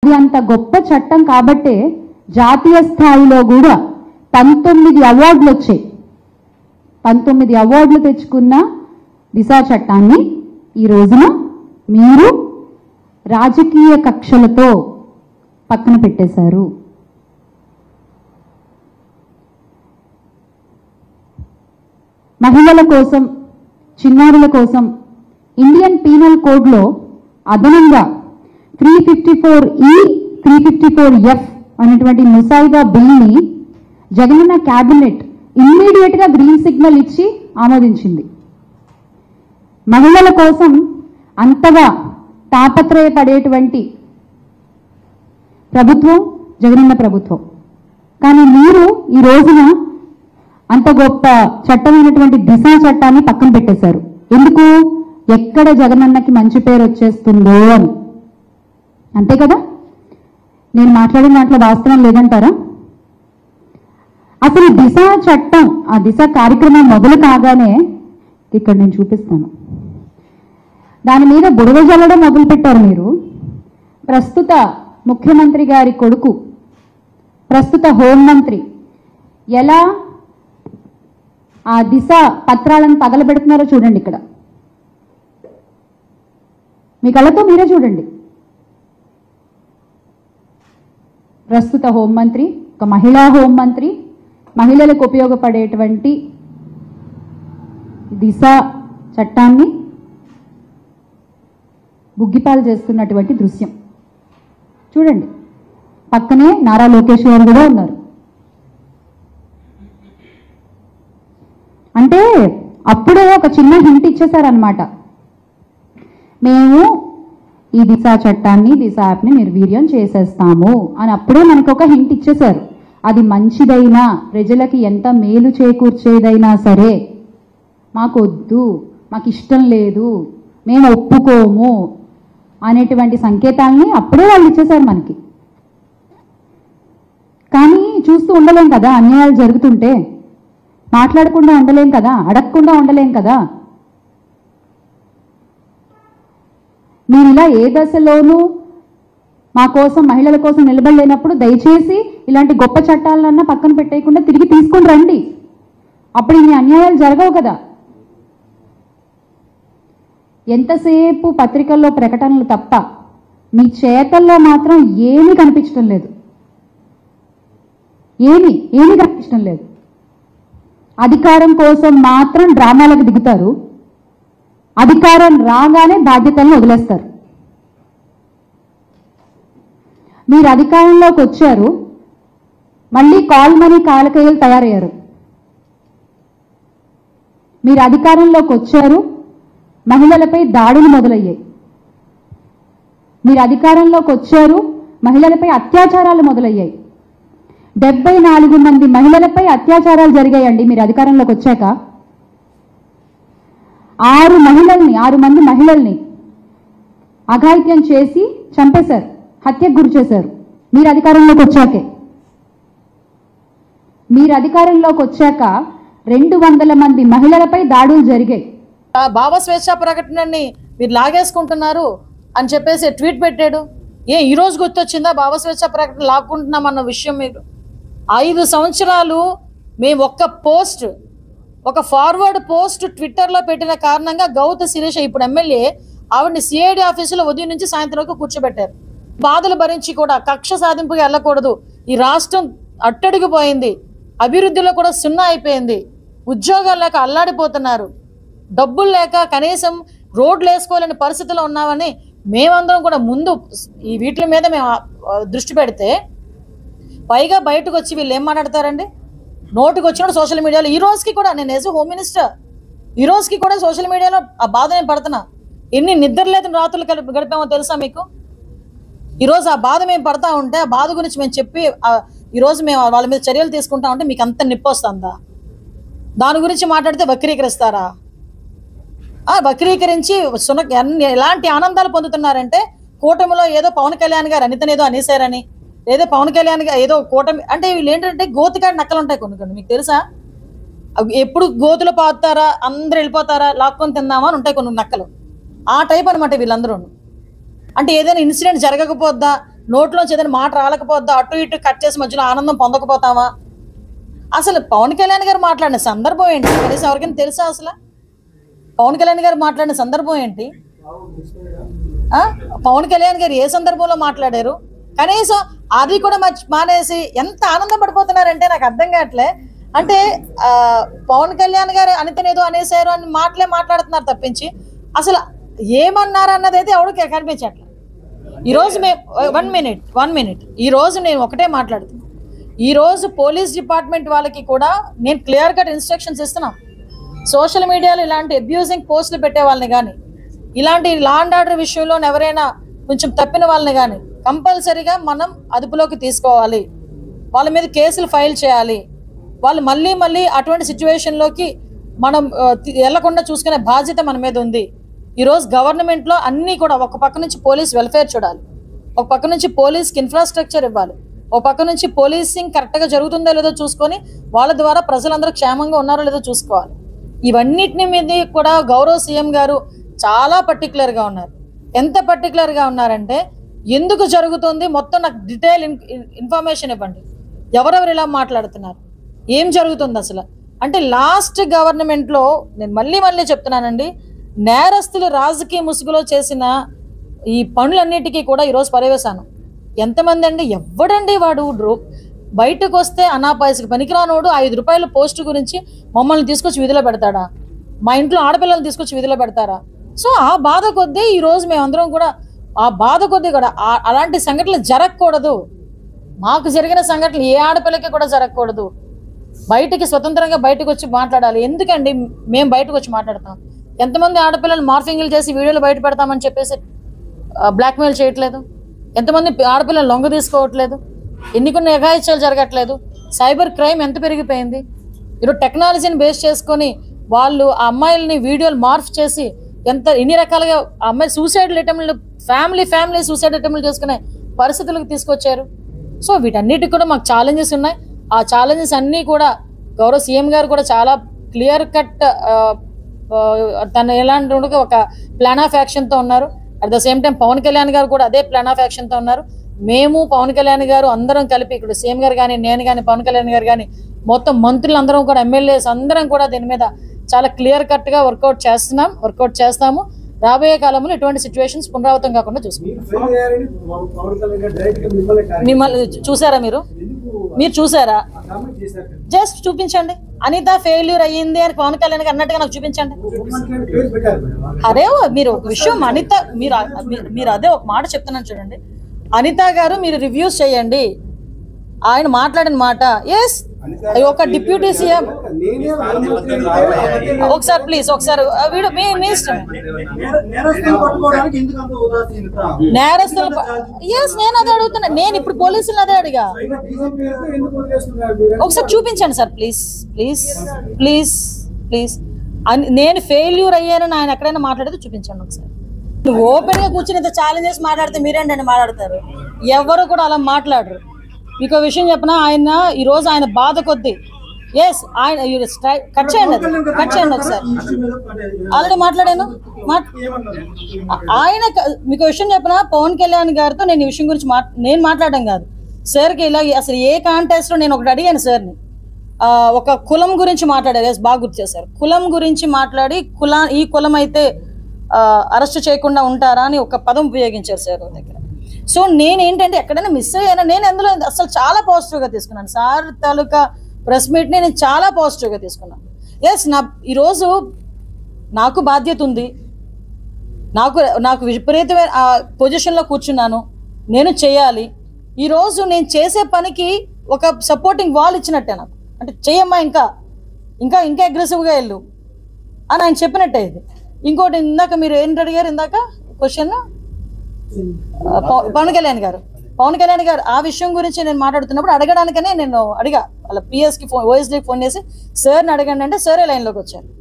ఇది అంత గొప్ప చట్టం కాబట్టే జాతీయ స్థాయిలో కూడా 19 అవార్డులు వచ్చాయి. 19 అవార్డులు తెచ్చుకున్న దిశా చట్టాన్ని ఈ రోజున మీరు రాజకీయ కక్షలతో పక్కన పెట్టేశారు. మహిళల కోసం, చిన్నారుల కోసం ఇండియన్ పీనల్ కోడ్లో అదనంగా 354E 354F అనేటువంటి ముసాయిదా బిల్ని జగనన్న క్యాబినెట్ ఇమ్మీడియట్గా గ్రీన్ సిగ్నల్ ఇచ్చి ఆమోదించింది. మహిళల కోసం అంతగా తాపత్రయపడేటువంటి ప్రభుత్వం జగనన్న ప్రభుత్వం. కానీ మీరు ఈ రోజున అంత గొప్ప చట్టమైనటువంటి దిశా చట్టాన్ని పక్కన పెట్టేశారు. ఎందుకు? ఎక్కడ జగనన్నకి మంచి పేరు వచ్చేస్తుందో అని. అంతే కదా? నేను మాట్లాడిన దాంట్లో వాస్తవం లేదంటారా? అసలు దిశా చట్టం, ఆ దిశ కార్యక్రమం మొదలు కాగానే ఇక్కడ నేను చూపిస్తాను, దాని మీద బురద జల్లడం మొదలుపెట్టారు మీరు. ప్రస్తుత ముఖ్యమంత్రి గారి కొడుకు, ప్రస్తుత హోంమంత్రి ఎలా ఆ దిశ పత్రాలను తగలబెడుతున్నారో చూడండి. ఇక్కడ మీ కళ్ళతో మీరే చూడండి. ప్రస్తుత హోంమంత్రి, ఒక మహిళా హోంమంత్రి, మహిళలకు ఉపయోగపడేటువంటి దిశ చట్టాన్ని బుగ్గిపాలు చేస్తున్నటువంటి దృశ్యం చూడండి. పక్కనే నారా లోకేష్ గారు కూడా ఉన్నారు. అంటే అప్పుడే ఒక చిన్న హింట్ ఇచ్చేశారనమాట, మేము ఈ దిశా చట్టాన్ని, దిశ యాప్ని నిర్వీర్యం చేసేస్తాము అని అప్పుడే మనకు ఒక హింట్ ఇచ్చేశారు. అది మంచిదైనా, ప్రజలకి ఎంత మేలు చేకూర్చేదైనా సరే మాకు వద్దు, మాకు ఇష్టం లేదు, మేము ఒప్పుకోము అనేటువంటి సంకేతాలని అప్పుడే వాళ్ళు ఇచ్చేశారు మనకి. కానీ చూస్తూ ఉండలేం కదా, అన్యాయాలు జరుగుతుంటే మాట్లాడకుండా ఉండలేం కదా, అడగకుండా ఉండలేం కదా. మీరు ఇలా ఏ దశలోనూ మా కోసం, మహిళల కోసం నిలబడలేనప్పుడు దయచేసి ఇలాంటి గొప్ప చట్టాలన్నా పక్కన పెట్టేయకుండా తిరిగి తీసుకొని రండి. అప్పుడు ఇన్ని అన్యాయాలు జరగవు కదా. ఎంతసేపు పత్రికల్లో ప్రకటనలు తప్ప మీ చేతల్లో మాత్రం ఏమీ కనిపించడం లేదు. ఏమీ కనిపించడం లేదు. అధికారం కోసం మాత్రం డ్రామాలకు దిగుతారు, అధికారం రాగానే బాధ్యతలను వదిలేస్తారు. మీరు అధికారంలోకి వచ్చారు, మళ్ళీ కాల్ మనీ కాలకేయులు తయారయ్యారు. మీరు అధికారంలోకి వచ్చారు, మహిళలపై దాడులు మొదలయ్యాయి. మీరు అధికారంలోకి వచ్చారు, మహిళలపై అత్యాచారాలు మొదలయ్యాయి. 74 మంది మహిళలపై అత్యాచారాలు జరిగాయండి మీరు అధికారంలోకి వచ్చాక. 6 మంది మహిళల్ని అఘాయిత్యం చేసి చంపేశారు, హత్యకు గురి చేశారు మీరు అధికారంలోకి వచ్చాకే. మీరు అధికారంలోకి వచ్చాక 200 మంది మహిళలపై దాడులు జరిగాయి. భావ స్వేచ్ఛ ప్రకటనని మీరు లాగేసుకుంటున్నారు అని చెప్పేసి ట్వీట్ పెట్టాడు. ఈ రోజు గుర్తొచ్చిందా భావ స్వేచ్ఛ ప్రకటన లాక్కుంటున్నామన్న విషయం? మీరు 5 సంవత్సరాలు మేము ఒక ఫార్వర్డ్ పోస్ట్ ట్విట్టర్లో పెట్టిన కారణంగా గౌత శిరీష, ఇప్పుడు ఎమ్మెల్యే, ఆవిడని సిఐడి ఆఫీసులో ఉదయం నుంచి సాయంత్రం వరకు కూర్చోబెట్టారు. బాధలు భరించి కూడా కక్ష సాధింపుగా వెళ్ళకూడదు. ఈ రాష్ట్రం అట్టడిగిపోయింది, అభివృద్ధిలో కూడా సున్నా అయిపోయింది, ఉద్యోగాలు లేక అల్లాడిపోతున్నారు, డబ్బులు లేక కనీసం రోడ్లు వేసుకోలేని పరిస్థితిలో ఉన్నామని మేమందరం కూడా ముందు ఈ వీటి మీద మేము దృష్టి పెడితే, పైగా బయటకు వచ్చి వీళ్ళు ఏం మాట్లాడతారండి? నోటుకు వచ్చినప్పుడు సోషల్ మీడియాలో, ఈ రోజుకి కూడా నేను యాజ్ హోమ్ మినిస్టర్, ఈ రోజుకి కూడా సోషల్ మీడియాలో ఆ బాధ నేను పడుతున్నా. ఎన్ని నిద్రలేని రాత్రులు గడిపామో తెలుసా మీకు? ఈరోజు ఆ బాధ మేము పడతా ఉంటే, ఆ బాధ గురించి మేము చెప్పి ఈరోజు మేము వాళ్ళ మీద చర్యలు తీసుకుంటా ఉంటే మీకు అంత నిప్పు వస్తుందా? దాని గురించి మాట్లాడితే వక్రీకరిస్తారా? వక్రీకరించి ఎలాంటి ఆనందాలు పొందుతున్నారంటే, కూటమిలో ఏదో పవన్ కళ్యాణ్ గారు అనితనేదో అనేసారని, ఏదో పవన్ కళ్యాణ్ గారు ఏదో కూటమి అంటే వీళ్ళు ఏంటంటే గోతికాడి నక్కలు ఉంటాయి కొన్ని. మీకు తెలుసా? ఎప్పుడు గోతులు పాతారా, అందరూ వెళ్ళిపోతారా, లాక్కొని తిందామా అని ఉంటాయి కొన్ని నక్కలు. ఆ టైప్ అనమాట వీళ్ళందరూ. అంటే ఏదైనా ఇన్సిడెంట్ జరగకపోద్దా, నోట్లోంచి ఏదైనా మాట రాలేకపోద్దా, అటు ఇటు కట్ చేసి మధ్యలో ఆనందం పొందకపోతామా? అసలు పవన్ కళ్యాణ్ గారు మాట్లాడిన సందర్భం ఏంటి? కనీసం ఎవరికైనా తెలుసా అసలు పవన్ కళ్యాణ్ గారు మాట్లాడిన సందర్భం ఏంటి? పవన్ కళ్యాణ్ గారు ఏ సందర్భంలో మాట్లాడారు? కనీసం అది కూడా మానేసి ఎంత ఆనందపడిపోతున్నారంటే నాకు అర్థం కావట్లే. అంటే పవన్ కళ్యాణ్ గారు అనితనేదో అనేసారు అని మాట్లాడుతున్నారు తప్పించి అసలు ఏమన్నారు అన్నది అయితే ఎవరికి కనిపించట్లేదు. ఈరోజు మేము వన్ మినిట్ ఈరోజు నేను ఒకటే మాట్లాడుతున్నాను. ఈరోజు పోలీస్ డిపార్ట్మెంట్ వాళ్ళకి కూడా నేను క్లియర్ కట్ ఇన్స్ట్రక్షన్స్ ఇస్తున్నాం. సోషల్ మీడియాలో ఇలాంటి అబ్యూజింగ్ పోస్టులు పెట్టే వాళ్ళని కానీ, ఇలాంటి లా అండ్ ఆర్డర్ విషయంలో ఎవరైనా కొంచెం తప్పిన వాళ్ళని కానీ కంపల్సరీగా మనం అదుపులోకి తీసుకోవాలి. వాళ్ళ మీద కేసులు ఫైల్ చేయాలి. వాళ్ళు మళ్ళీ అటువంటి సిచ్యువేషన్లోకి మనం వెళ్లకుండా చూసుకునే బాధ్యత మన మీద ఉంది. ఈరోజు గవర్నమెంట్లో అన్నీ కూడా ఒక పక్క నుంచి పోలీస్ వెల్ఫేర్ చూడాలి, ఒక పక్క నుంచి పోలీస్కి ఇన్ఫ్రాస్ట్రక్చర్ ఇవ్వాలి, ఒక పక్క నుంచి పోలీసింగ్ కరెక్ట్గా జరుగుతుందో లేదో చూసుకొని వాళ్ళ ద్వారా ప్రజలందరూ క్షేమంగా ఉన్నారో లేదో చూసుకోవాలి. ఇవన్నిటిని మీద కూడా గౌరవ సీఎం గారు చాలా పర్టికులర్గా ఉన్నారు. ఎంత పర్టికులర్గా ఉన్నారంటే ఎందుకు జరుగుతుంది మొత్తం నాకు డీటెయిల్ ఇన్ఫర్మేషన్ ఇవ్వండి. ఎవరెవరు ఇలా మాట్లాడుతున్నారు, ఏం జరుగుతుంది అసలు అంటే లాస్ట్ గవర్నమెంట్లో నేను మళ్ళీ చెప్తున్నానండి, నేరస్తులు రాజకీయ ముసుగులో చేసిన ఈ పనులన్నిటికీ కూడా ఈరోజు పర్యవేశాను. ఎంతమంది అండి, ఎవడండి వాడు బయటకు వస్తే అనాపాయసికి పనికిరానోడు 5 రూపాయల పోస్టు గురించి మమ్మల్ని తీసుకొచ్చి విధిలో పెడతాడా? మా ఇంట్లో ఆడపిల్లలు తీసుకొచ్చి విధిలో పెడతారా? సో ఆ బాధ కొద్దీ ఈరోజు మేమందరం కూడా అలాంటి సంఘటనలు జరగకూడదు. మాకు జరిగిన సంఘటనలు ఏ ఆడపిల్లకి కూడా జరగకూడదు. బయటికి స్వతంత్రంగా బయటకు వచ్చి మాట్లాడాలి. ఎందుకండి మేము బయటకు వచ్చి మాట్లాడతాం? ఎంతమంది ఆడపిల్లలు మార్ఫింగ్లు చేసి వీడియోలు బయట పెడతామని చెప్పేసి బ్లాక్మెయిల్ చేయట్లేదు? ఎంతమంది ఆడపిల్లలు లొంగ తీసుకోవట్లేదు? ఎన్ని కొన్ని అఘాయిత్యాలు జరగట్లేదు? సైబర్ క్రైమ్ ఎంత పెరిగిపోయింది? ఈరోజు టెక్నాలజీని బేస్ చేసుకొని వాళ్ళు ఆ అమ్మాయిలని వీడియోలు మార్ఫ్ చేసి ఎన్ని రకాలుగా అమ్మాయి సూసైడ్ అటెంప్ట్లు ఫ్యామిలీ సూసైడ్ అటెంప్ట్లు చేసుకునే పరిస్థితులకు తీసుకొచ్చారు. సో వీటన్నిటికి కూడా మాకు ఛాలెంజెస్ ఉన్నాయి. ఆ ఛాలెంజెస్ అన్నీ కూడా గౌరవ సీఎం గారు కూడా చాలా క్లియర్ కట్ తను ఎలాంటి ఒక ప్లాన్ ఆఫ్ యాక్షన్తో ఉన్నారు. At the same time Pawan Kalyan గారు కూడా అదే ప్లాన్ ఆఫ్ యాక్షన్తో ఉన్నారు. మేము పవన్ కళ్యాణ్ గారు అందరం కలిపి ఇక్కడ సీఎం గారు కానీ నేను కానీ పవన్ కళ్యాణ్ గారు కానీ మొత్తం మంత్రులు అందరం కూడా ఎమ్మెల్యేస్ అందరం కూడా దీని మీద చాలా క్లియర్ కట్గా వర్కౌట్ చేస్తాము. రాబోయే కాలంలో ఎటువంటి సిచ్యువేషన్స్ పునరావృతం కాకుండా చూసుకుంటాం. మిమ్మల్ని చూసారా? మీరు చూసారా? జస్ట్ చూపించండి. అనిత ఫెయిల్యూర్ అయ్యింది అని పవన్ కళ్యాణ్ అన్నట్టుగా నాకు చూపించండి. అరే మీరు ఒక విషయం అనిత మీరు అదే ఒక మాట చెప్తున్నాను చూడండి. అనిత గారు మీరు రివ్యూస్ చేయండి. ఆయన మాట్లాడిన మాట ఎస్ ఒక డిప్యూటీ సీఎం ఒకసారి ప్లీజ్ ఒకసారి వీడు మీ ఇష్టం. నేరస్తులు ఎస్ నేను అదే అడుగుతున్నా. నేను ఇప్పుడు పోలీసులు అదే అడిగా. ఒకసారి చూపించండి సార్ ప్లీజ్. నేను ఫెయిల్యూర్ అయ్యానని ఆయన ఎక్కడైనా మాట్లాడితే చూపించండి ఒకసారి. ఓపెన్ గా కూర్చుని ఇంత ఛాలెంజెస్ మాట్లాడితే మీరేంటండి మాట్లాడతారు? ఎవరు కూడా అలా మాట్లాడరు. మీకు విషయం చెప్పిన ఆయన ఈరోజు ఆయన బాధ కొద్దీ ఎస్ ఆయన కట్ చేయండి ఒకసారి. ఆల్రెడీ మాట్లాడాను. ఆయన మీకు విషయం చెప్పిన పవన్ కళ్యాణ్ గారితో నేను ఈ విషయం గురించి నేను మాట్లాడడం కాదు సార్కి. ఇలా అసలు ఏ కాంటెస్ట్ లో నేను ఒకటి అడిగాను సార్ని, ఒక కులం గురించి మాట్లాడారు. ఎస్ బాగా గుర్తు చేశారు. కులం గురించి మాట్లాడి ఈ కులం అయితే అరెస్ట్ చేయకుండా ఉంటారా అని ఒక పదం ఉపయోగించారు సార్ దగ్గర. సో నేనేంటంటే ఎక్కడైనా మిస్ అయ్యానా? నేను అందులో అసలు చాలా పాజిటివ్గా తీసుకున్నాను. సార్ తాలూకా ప్రెస్ మీట్ని నేను చాలా పాజిటివ్గా తీసుకున్నాను. ఎస్ ఈరోజు నాకు బాధ్యత ఉంది. నాకు విపరీతమైన పొజిషన్లో కూర్చున్నాను. నేను చేయాలి. ఈరోజు నేను చేసే పనికి ఒక సపోర్టింగ్ వాల్ ఇచ్చినట్టే నాకు. అంటే చేయమ్మా ఇంకా అగ్రెసివ్గా వెళ్ళు అని ఆయన చెప్పినట్టే ఇది. ఇంకోటి ఇందాక మీరు ఏంటి అడిగారు ఇందాక క్వశ్చన్ పవన్ కళ్యాణ్ గారు ఆ విషయం గురించి నేను మాట్లాడుతున్నప్పుడు అడగడానికనే నేను అడిగా. వాళ్ళ పిఎస్కి ఓఎస్డీకి ఫోన్ చేసి సార్ని అడగండి అంటే సారే లైన్లోకి వచ్చారు.